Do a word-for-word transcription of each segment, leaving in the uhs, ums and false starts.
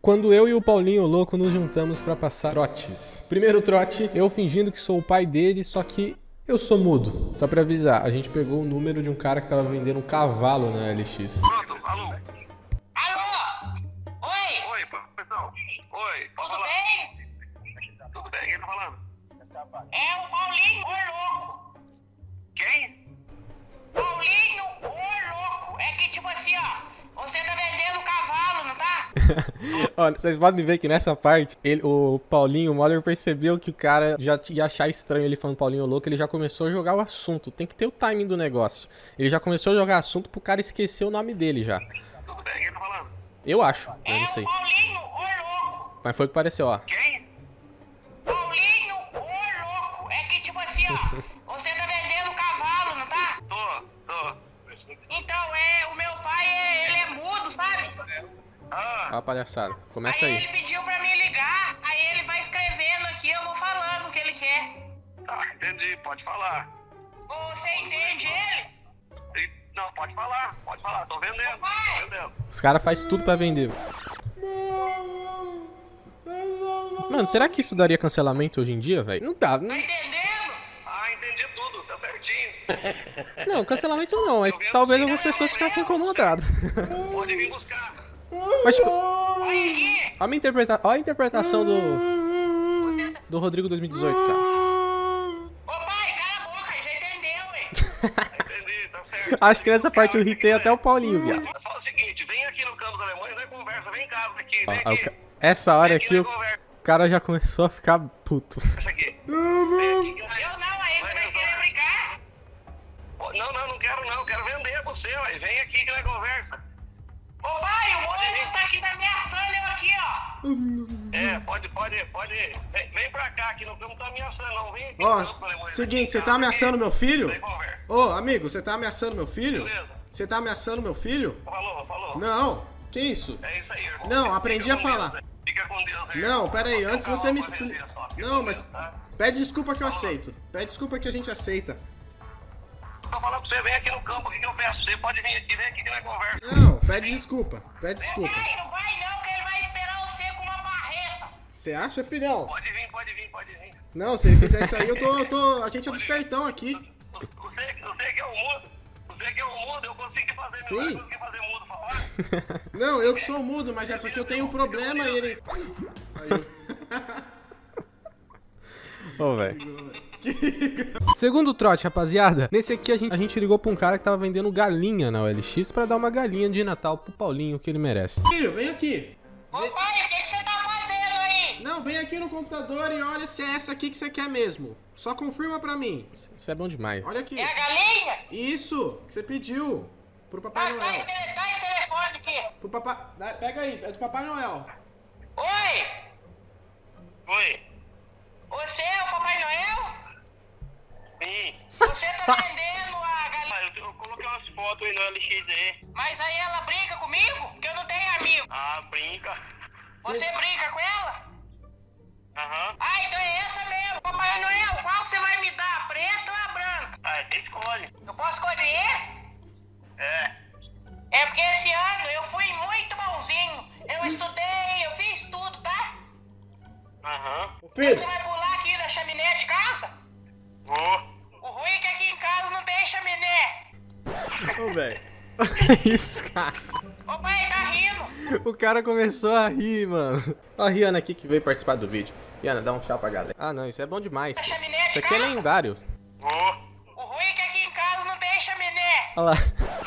Quando eu e o Paulinho louco nos juntamos pra passar trotes. Primeiro trote, eu fingindo que sou o pai dele, só que eu sou mudo. Só pra avisar, a gente pegou o número de um cara que tava vendendo um cavalo na L X. Pronto, alô? Alô? Oi? Oi, pessoal. Oi, pode Tudo falar? bem? Tudo bem, quem tá falando? É o Paulinho, o louco. Quem? Paulinho, o louco. É que tipo assim, ó, você tá vendendo cavalo, não tá? Ó, vocês podem ver que nessa parte, ele, o Paulinho, o Modder percebeu que o cara já ia achar estranho ele falando Paulinho louco, ele já começou a jogar o assunto. Tem que ter o timing do negócio. Ele já começou a jogar assunto pro cara esquecer o nome dele já. Tudo bem, quem tá falando? Eu acho, eu É não o sei. Paulinho, o louco. Mas foi o que pareceu, ó. Quem? Paulinho, o louco. É que tipo assim, ó, você tá vendendo cavalo, não tá? Tô, tô. Então, é, o meu pai, é, ele é mudo, sabe? Ah, Ó a palhaçada. Começa Aí aí. ele pediu pra me ligar, aí ele vai escrevendo aqui, eu vou falando o que ele quer. tá, entendi, pode falar. Você entende ele? E- Não, pode falar, pode falar, tô vendendo, tô vendendo. Os caras fazem tudo pra vender. Mano, será que isso daria cancelamento hoje em dia, velho? Não dá. Tá Não, entendendo? Ah, entendi tudo, tá certinho. não, cancelamento não, mas talvez algumas pessoas ficassem incomodadas. Pode vir buscar. Mas, tipo, Olha aqui. olha a, interpreta... olha a interpretação do... do Rodrigo dois mil e dezoito, cara. Ô pai, cala a boca, já entendeu, ué. Entendi, tá certo. Acho que nessa parte eu irritei até o Paulinho, viado. Fala o seguinte, vem aqui no campo dos alemães, nós conversa, vem em casa aqui, Ó, vem ó, o aqui. ca- Essa hora Vem aqui, o nós conversa cara já começou a ficar puto. aqui. Vem aqui que nós- Eu não, aí você vai querer brigar. Pô, Não, não, não quero não, quero vender você, ué. Vem aqui que nós conversa. Ô pai, o moço tá aqui me ameaçando eu aqui, ó. É, pode, pode, pode. Vem, vem pra cá, que não estamos ameaçando, não. Vem aqui. Ó, no campo dos alemães, seguinte, aqui você em tá casa, ameaçando aqui. meu filho? Vem conversa. Ô, amigo, você tá ameaçando meu filho? Beleza. Você tá ameaçando meu filho? Falou, falou. Não, que isso? É isso aí, irmão. Não, Fica aprendi com a falar. Deus, né? Fica com Deus aí. Não, irmão. pera aí, Só antes calma você me pra explica. vender, só. Fica Não, com mas Deus, tá? pede desculpa que eu aceito. Pede desculpa que a gente aceita. Tô falando pra você, vem aqui no campo, o que que eu peço? Você pode vir aqui, vem aqui que nós conversa. Não, pede desculpa. Pede desculpa. Pai, não vai não, que ele vai esperar você com uma barreta. Você acha, filhão? Pode vir, pode vir, pode vir. Não, se ele fizer isso aí, eu tô, eu tô. A gente é do sertão aqui. Você, você que é o mudo, você que é o mudo, eu consigo fazer, Sim. meu, eu consigo fazer mudo falar. Não, eu que sou mudo, mas é porque eu tenho um problema e ele. Saiu. Ô, velho. Segundo trote, rapaziada, nesse aqui a gente, a gente ligou pra um cara que tava vendendo galinha na O L X pra dar uma galinha de Natal pro Paulinho, que ele merece. Filho, vem aqui. Ô pai, o que que você tá fazendo aí? Não, vem aqui no computador e olha se é essa aqui que você quer mesmo. Só confirma pra mim. Isso é bom demais. Olha aqui. É a galinha? Isso, que você pediu. Pro Papai Tá, dá Noel. esse, tele- dá esse telefone aqui. Pro papai. dá- Pega aí, é do Papai Noel. Oi, Oi. você é o Papai Noel? Sim. Você tá vendendo a galinha, Ah, eu, eu coloquei umas fotos aí no L X aí. mas aí ela brinca comigo? Que eu não tenho amigo. Ah, brinca. Você brinca com ela? Aham. Ah, então é essa mesmo. Papai Noel, qual que você vai me dar? A preta ou a branca? Ah, você escolhe. Eu posso escolher? É. É porque esse ano eu fui muito bonzinho. Eu estudei, eu fiz tudo, tá? Aham. Ô, Você filho, vai pular aqui na chaminé de casa? Vou. O ruim é que aqui em casa não tem chaminé. Ô, velho. Isso, cara. Ô pai, tá rindo. O cara começou a rir, mano. Ó a Rihanna aqui que veio participar do vídeo. Rihanna, dá um tchau pra galera. Ah, não, isso é bom demais. A pô. chaminé Isso de aqui é casa? lendário. Vou. O ruim é que aqui em casa não tem chaminé. Olha lá.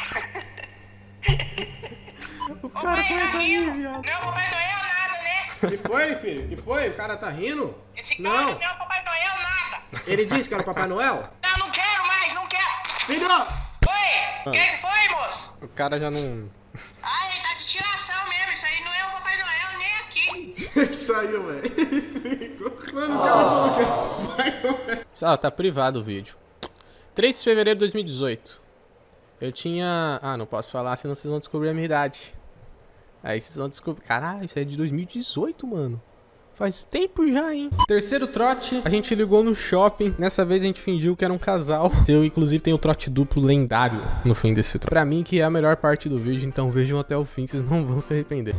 O Ô cara pai, tá começa a rir, rindo. viado. Não é o Papai Noel nada, né? que foi, filho? Que foi? O cara tá rindo? Esse cara Não. não é o Papai Noel nada. Ele disse que era o Papai Noel? Não, não quero mais, não quero. Filho! Oi, o que que foi, moço? O cara já não... Ai, tá de tiração mesmo. Isso aí não é o Papai Noel nem aqui. Saiu, velho. Mano, o cara falou que era o Papai Noel. Ah, tá privado o vídeo. três de fevereiro de dois mil e dezoito. Eu tinha... Ah, não posso falar, senão vocês vão descobrir a minha idade. Aí vocês vão descobrir... Caralho, isso é de dois mil e dezoito, mano. Faz tempo já, hein? Terceiro trote, a gente ligou no shopping. Nessa vez a gente fingiu que era um casal. Eu, inclusive, tenho o trote duplo lendário no fim desse trote. Pra mim, que é a melhor parte do vídeo, então vejam até o fim, vocês não vão se arrepender.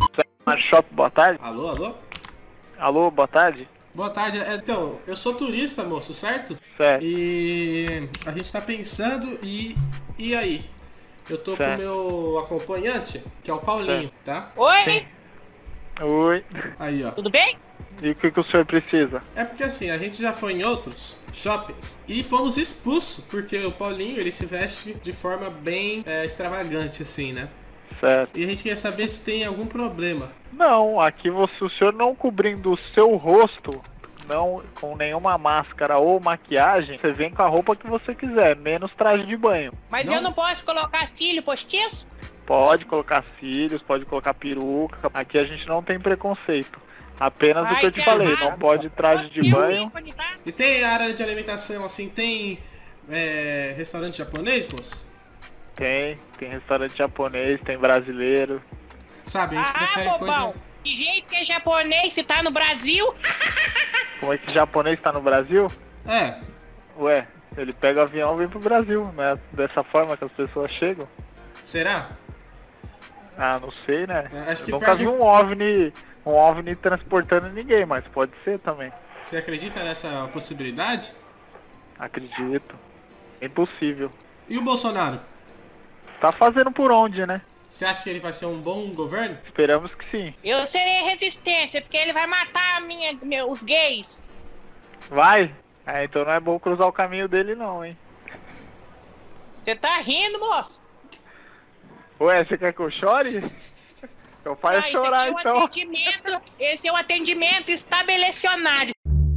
Shop, boa tarde. Alô, alô? Alô, boa tarde. Boa tarde. É, Então, eu sou turista, moço, certo? Certo. E a gente tá pensando e... E aí? Eu tô Certo. com o meu acompanhante, que é o Paulinho, tá? Oi, Sim. Oi. Aí, ó. tudo bem? E o que, que o senhor precisa? É porque assim, a gente já foi em outros shoppings e fomos expulsos, porque o Paulinho, ele se veste de forma bem é, extravagante, assim, né? Certo. E a gente quer saber se tem algum problema. Não, aqui você, o senhor não cobrindo o seu rosto, não com nenhuma máscara ou maquiagem, você vem com a roupa que você quiser, menos traje de banho. Mas Não. eu não posso colocar cílio postiço? Pode colocar cílios, pode colocar peruca. Aqui a gente não tem preconceito. Apenas o Ai, que eu te que falei, errado. não pode traje de Você é um banho. ícone, tá? E tem área de alimentação, assim, tem é, restaurante japonês, moço? Tem, tem restaurante japonês, tem brasileiro. Sabe, a gente Ah, prefere bobão. coisa... Que jeito que é japonês se tá no Brasil? Como é que japonês tá no Brasil? É, Ué, ele pega o avião e vem pro Brasil, né? Dessa forma que as pessoas chegam. será? Ah, não sei, né? Acho que Eu nunca perde- vi um OVNI, um OVNI transportando ninguém, mas pode ser também. Você acredita nessa possibilidade? Acredito. Impossível. E o Bolsonaro? Tá fazendo por onde, né? Você acha que ele vai ser um bom governo? Esperamos que sim. Eu serei resistência, porque ele vai matar a minha, meu- os gays. Vai? É, então não é bom cruzar o caminho dele não, hein? Você tá rindo, moço? Ué, você quer que eu chore? Eu faço Ah, chorar, esse aqui é o então. atendimento, esse é o atendimento estabelecionário.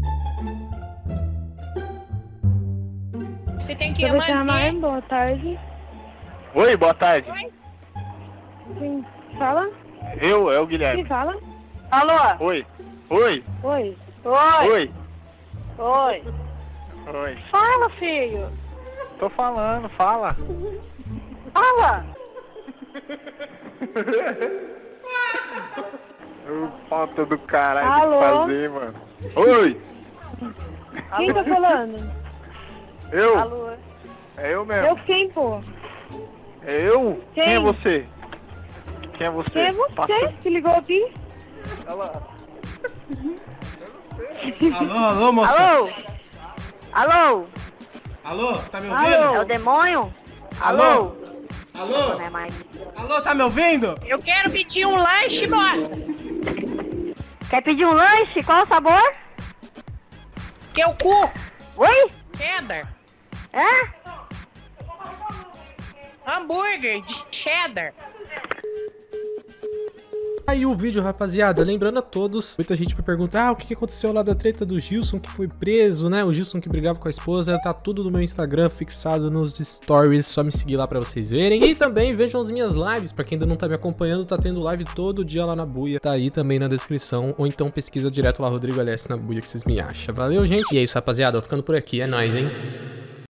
Você tem que Você chamar, manter... boa tarde. Oi, boa tarde. Quem fala? Eu, é o Quem Guilherme. fala? Alô? Oi. Oi. Oi. Oi? Oi. Oi. Oi. Fala, filho. Tô falando, fala. Fala. Ô, falta do caralho Alô? de fazer, mano. Oi. Quem tá falando? Eu. Alô. É eu mesmo. Eu quem, pô? É eu? Quem? Quem é você? Quem é você? Quem é você Passa- que ligou aqui? Ela- Alô, alô, moça? Alô? Alô? Alô, tá me Alô? ouvindo? É o demônio? Alô? Alô? Não é mais. Alô, tá me ouvindo? Eu quero pedir um lanche, moça. Quer pedir um lanche? Qual o sabor? Teu cu. Oi? Cheddar. É? Hambúrguer de cheddar. Aí o vídeo, rapaziada, lembrando a todos, muita gente me pergunta, ah, o que que aconteceu lá da treta do Gilson que foi preso, né? O Gilson que brigava com a esposa, tá tudo no meu Instagram fixado nos stories, só me seguir lá pra vocês verem. E também vejam as minhas lives, pra quem ainda não tá me acompanhando, tá tendo live todo dia lá na Buia, tá aí também na descrição, ou então pesquisa direto lá, Rodrigo L S na Buia que vocês me acham. Valeu, gente? E é isso, rapaziada, vou ficando por aqui, é nóis, hein?